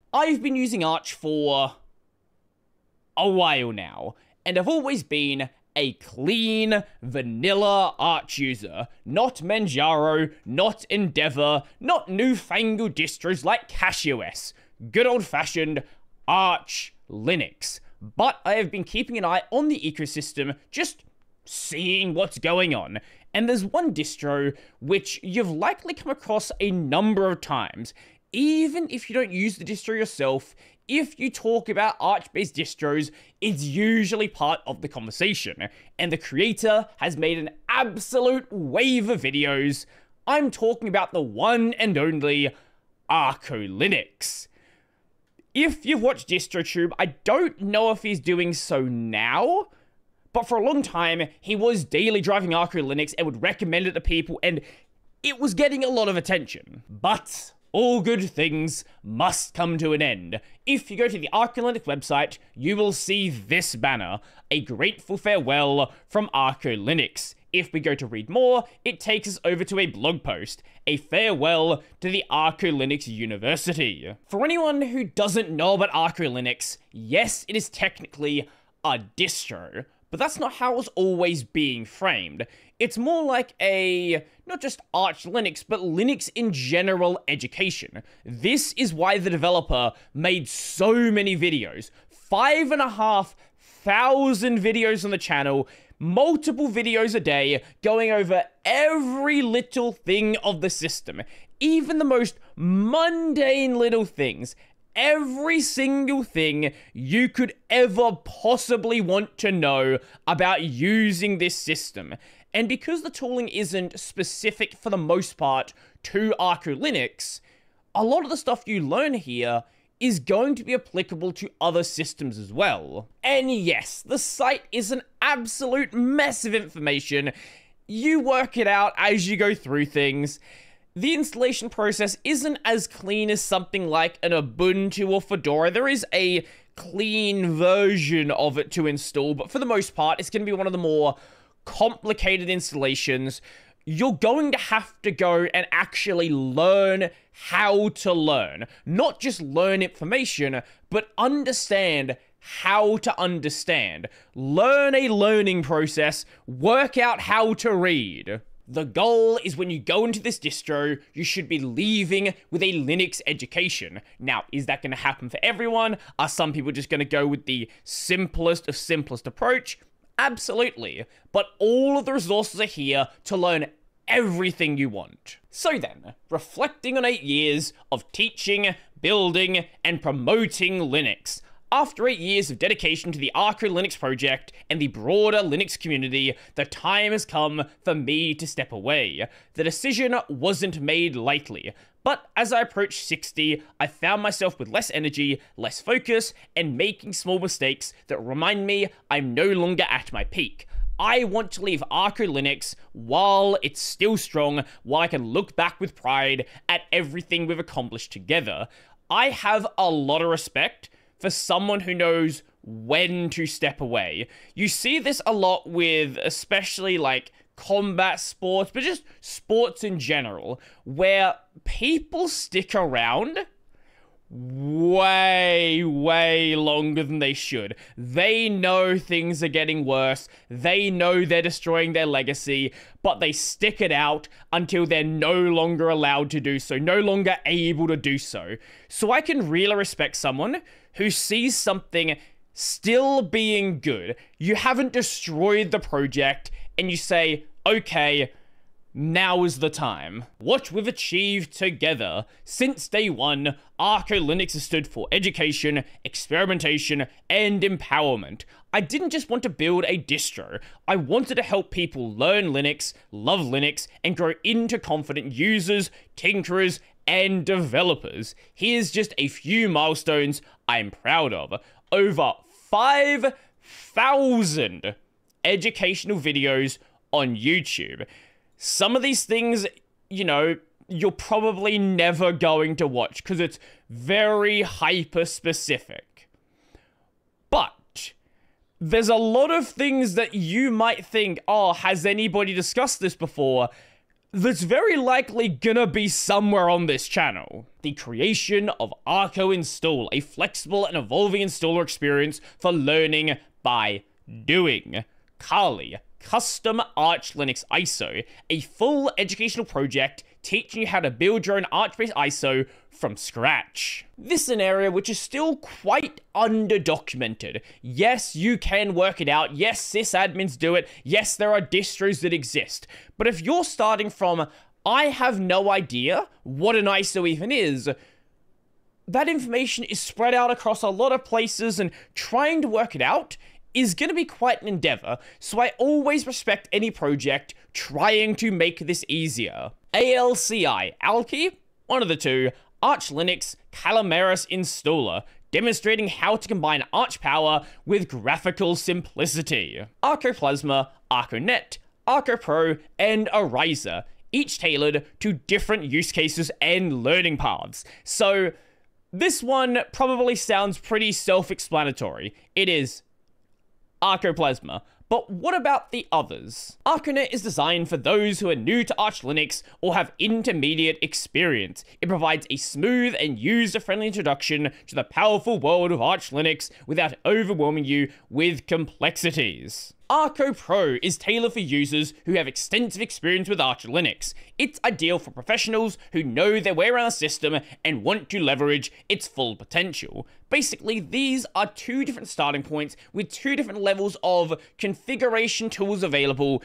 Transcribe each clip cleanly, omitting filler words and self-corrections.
I've been using Arch for a while now, and I've always been a clean, vanilla Arch user. Not Manjaro, not Endeavour, not newfangled distros like CashOS. Good old-fashioned Arch Linux. But I have been keeping an eye on the ecosystem, just seeing what's going on. And there's one distro which you've likely come across a number of times. Even if you don't use the distro yourself, if you talk about Arch-based distros, it's usually part of the conversation. And the creator has made an absolute wave of videos. I'm talking about the one and only Arco Linux. If you've watched DistroTube, I don't know if he's doing so now, but for a long time, he was daily driving Arco Linux and would recommend it to people, and it was getting a lot of attention. But all good things must come to an end. If you go to the Arco Linux website, you will see this banner, a grateful farewell from Arco Linux. If we go to read more, it takes us over to a blog post, a farewell to the Arco Linux University. For anyone who doesn't know about Arco Linux, yes, it is technically a distro, but that's not how it's always being framed. It's more like a, not just Arch Linux, but Linux in general education. This is why the developer made so many videos. 5,500 videos on the channel, multiple videos a day, going over every little thing of the system. Even the most mundane little things. Every single thing you could ever possibly want to know about using this system. And because the tooling isn't specific for the most part to Arco Linux, a lot of the stuff you learn here is going to be applicable to other systems as well. And yes, the site is an absolute mess of information. You work it out as you go through things. The installation process isn't as clean as something like an Ubuntu or Fedora. There is a clean version of it to install, but for the most part, it's going to be one of the more complicated installations. You're going to have to go and actually learn how to learn. Not just learn information, but understand how to understand. Learn a learning process, work out how to read. The goal is when you go into this distro, you should be leaving with a Linux education. Now, is that going to happen for everyone? Are some people just going to go with the simplest of simplest approach? Absolutely. But all of the resources are here to learn everything you want. So then, reflecting on 8 years of teaching, building, and promoting Linux. After 8 years of dedication to the Arco Linux project and the broader Linux community, the time has come for me to step away. The decision wasn't made lightly, but as I approached 60, I found myself with less energy, less focus, and making small mistakes that remind me I'm no longer at my peak. I want to leave Arco Linux while it's still strong, while I can look back with pride at everything we've accomplished together. I have a lot of respect for someone who knows when to step away. You see this a lot with especially like combat sports, but just sports in general, where people stick around way longer than they should. They know things are getting worse. They know they're destroying their legacy, but they stick it out until they're no longer allowed to do so, no longer able to do so. So I can really respect someone who sees something still being good. You haven't destroyed the project, and you say, okay, now is the time. What we've achieved together. Since day one, Arco Linux has stood for education, experimentation, and empowerment. I didn't just want to build a distro. I wanted to help people learn Linux, love Linux, and grow into confident users, tinkerers, and developers. Here's just a few milestones I'm proud of. Over 5,000 educational videos on YouTube. Some of these things, you know, you're probably never going to watch because it's very hyper-specific. But there's a lot of things that you might think, oh, has anybody discussed this before? that's very likely gonna be somewhere on this channel. The creation of Arco Install, a flexible and evolving installer experience for learning by doing. Kali, Custom Arch Linux ISO, a full educational project teaching you how to build your own Arch-based ISO from scratch. This is an area which is still quite under-documented. Yes, you can work it out. Yes, sysadmins do it. Yes, there are distros that exist. But if you're starting from, I have no idea what an ISO even is, that information is spread out across a lot of places, and trying to work it out is going to be quite an endeavor, so I always respect any project trying to make this easier. ALCI, Alki, one of the two, Arch Linux Calameris Installer, demonstrating how to combine Arch power with graphical simplicity. Arcoplasma, ArcoNet, ArcoPro, and Ariza, each tailored to different use cases and learning paths. So this one probably sounds pretty self-explanatory. It is Arcoplasma. But what about the others? ArcoNet is designed for those who are new to Arch Linux or have intermediate experience. It provides a smooth and user-friendly introduction to the powerful world of Arch Linux without overwhelming you with complexities. Arco Pro is tailored for users who have extensive experience with Arch Linux. It's ideal for professionals who know their way around the system and want to leverage its full potential. Basically, these are two different starting points with two different levels of configuration tools available,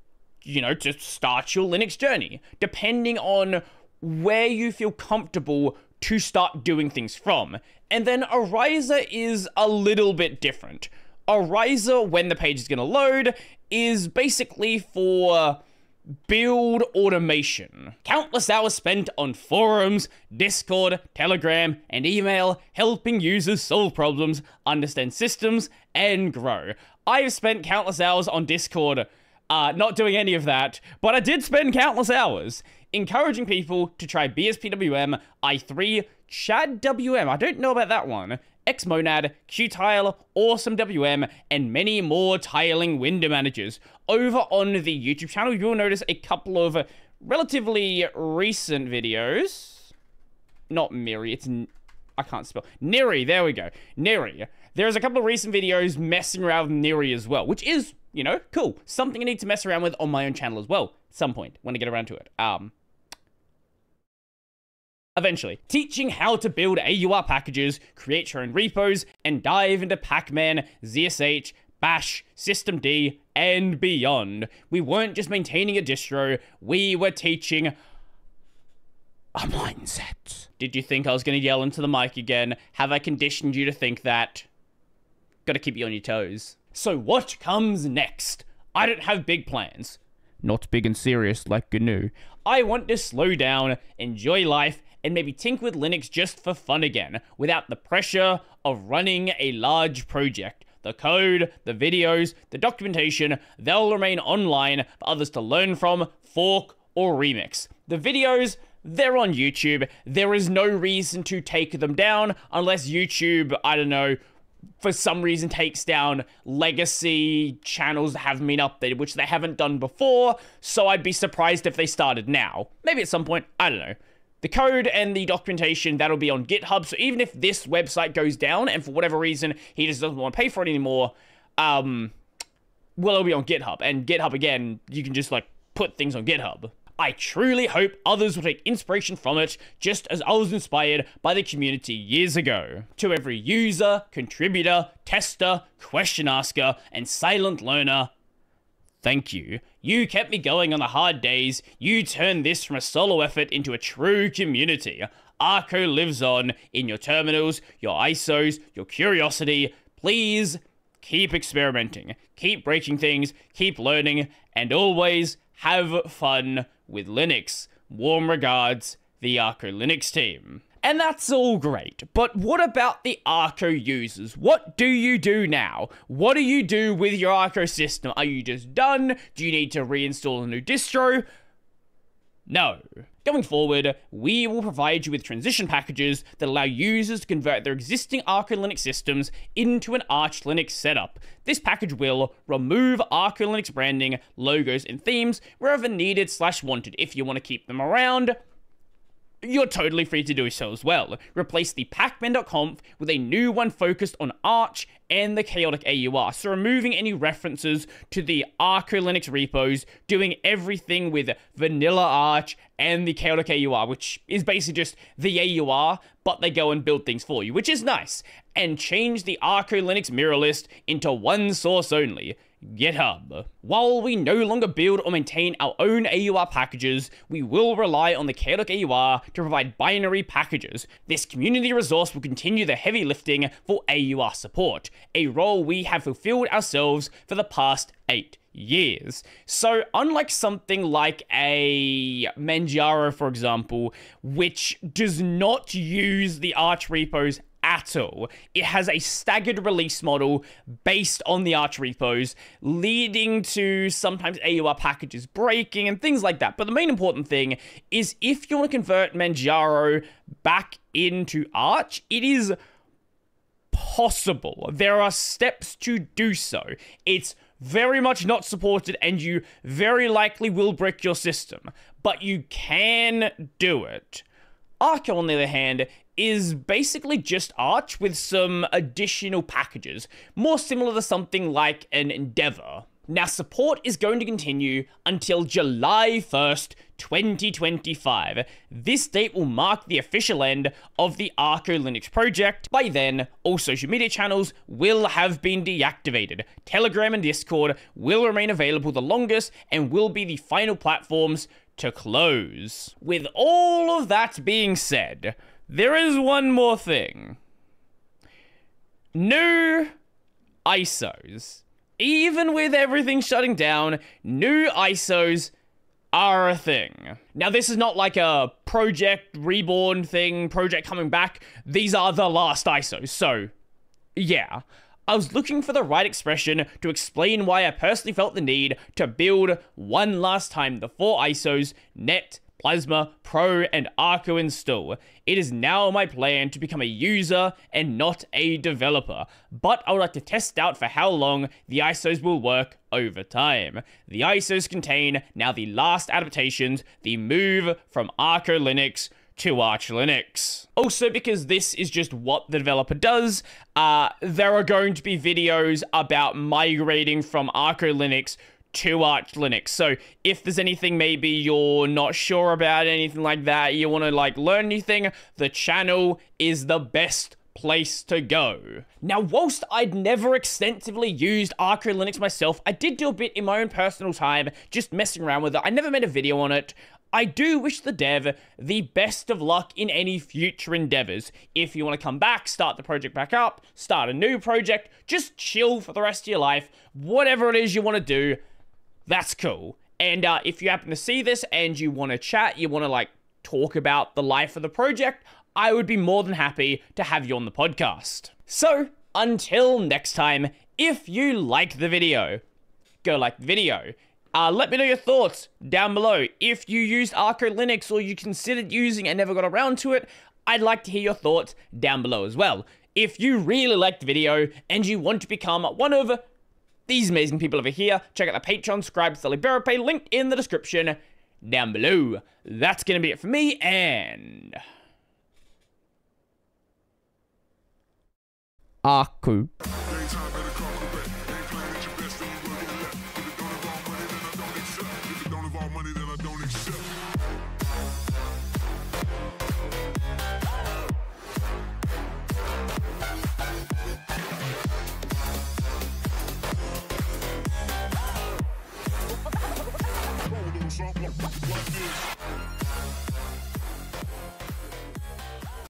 to start your Linux journey, depending on where you feel comfortable to start doing things from. And then Ariza is a little bit different. Ariza, when the page is going to load, is basically for build automation. Countless hours spent on forums, Discord, Telegram, and email, helping users solve problems, understand systems, and grow. I've spent countless hours on Discord, not doing any of that, but I did spend countless hours encouraging people to try BSPWM, i3, ChadWM, I don't know about that one, Xmonad, Qtile, Awesome WM, and many more tiling window managers. Over on the YouTube channel, you'll notice a couple of relatively recent videos. Not Miri, I can't spell. Niri, there we go. Niri. There's a couple of recent videos messing around with Niri as well, which is, cool. Something I need to mess around with on my own channel as well, at some point, when I get around to it. Eventually, teaching how to build AUR packages, create your own repos, and dive into Pacman, ZSH, Bash, Systemd, and beyond. We weren't just maintaining a distro, we were teaching a mindset. Did you think I was going to yell into the mic again? Have I conditioned you to think that? Gotta keep you on your toes. So what comes next? I don't have big plans. Not big and serious like GNU. I want to slow down, enjoy life, and maybe tinker with Linux just for fun again, without the pressure of running a large project. The code, the videos, the documentation, they'll remain online for others to learn from, fork, or remix. The videos, they're on YouTube. There is no reason to take them down unless YouTube, I don't know, for some reason takes down legacy channels that haven't been updated, which they haven't done before, so I'd be surprised if they started now. Maybe at some point, I don't know. The code and the documentation, that'll be on GitHub, so even if this website goes down, and for whatever reason, he just doesn't want to pay for it anymore, well, it'll be on GitHub, and GitHub, again, you can just, put things on GitHub. I truly hope others will take inspiration from it, just as I was inspired by the community years ago. To every user, contributor, tester, question asker, and silent learner, thank you. You kept me going on the hard days. You turned this from a solo effort into a true community. Arco lives on in your terminals, your ISOs, your curiosity. Please keep experimenting, keep breaking things, keep learning, and always have fun with Linux. Warm regards, the Arco Linux team. And that's all great, but what about the Arco users? What do you do now? What do you do with your Arco system? Are you just done? Do you need to reinstall a new distro? No. Going forward, we will provide you with transition packages that allow users to convert their existing Arco Linux systems into an Arch Linux setup. This package will remove Arco Linux branding, logos, and themes wherever needed/wanted. If you want to keep them around, you're totally free to do so as well. Replace the pacman.conf with a new one focused on Arch and the chaotic AUR, so removing any references to the Arco Linux repos, doing everything with vanilla Arch and the chaotic AUR, which is basically just the AUR, but they go and build things for you, which is nice. And change the Arco Linux mirror list into one source only, GitHub. While we no longer build or maintain our own AUR packages, we will rely on the chaotic AUR to provide binary packages. This community resource will continue the heavy lifting for AUR support, a role we have fulfilled ourselves for the past 8 years. So unlike something like a Manjaro, for example, which does not use the Arch repos at all, it has a staggered release model based on the Arch repos, leading to sometimes AUR packages breaking and things like that. But the main important thing is if you want to convert Manjaro back into Arch, it is possible. There are steps to do so. It's very much not supported, and you very likely will brick your system, but you can do it. Arco, on the other hand, is basically just Arch with some additional packages, more similar to something like an Endeavor. Now, support is going to continue until July 1st, 2025. This date will mark the official end of the Arco Linux project. By then, all social media channels will have been deactivated. Telegram and Discord will remain available the longest and will be the final platforms to close. With all of that being said, there is one more thing. New ISOs. Even with everything shutting down, new ISOs are a thing. Now, this is not like a project reborn thing, project coming back. These are the last ISOs, so yeah. I was looking for the right expression to explain why I personally felt the need to build one last time the 4 ISOs, Net, Plasma, Pro, and Arco install. It is now my plan to become a user and not a developer, but I would like to test out for how long the ISOs will work over time. The ISOs contain now the last adaptations, the move from Arco Linux to Arch Linux. Also, because this is just what the developer does, there are going to be videos about migrating from Arco Linux to Arch Linux. So if there's anything maybe you're not sure about, anything like that, you want to like learn anything, the channel is the best place to go. Now, whilst I'd never extensively used Arco Linux myself, I did do a bit in my own personal time, just messing around with it. I never made a video on it. I do wish the dev the best of luck in any future endeavors. If you want to come back, start the project back up, start a new project, just chill for the rest of your life, whatever it is you want to do, that's cool. And if you happen to see this and you want to chat, you want to like talk about the life of the project, I would be more than happy to have you on the podcast. So until next time, if you like the video, go like the video. Let me know your thoughts down below. If you used Arco Linux or you considered using and never got around to it, I'd like to hear your thoughts down below as well. If you really liked the video and you want to become one of these amazing people over here, check out the Patreon, subscribe to the LiberaPay, linked in the description down below. That's going to be it for me, and Arco.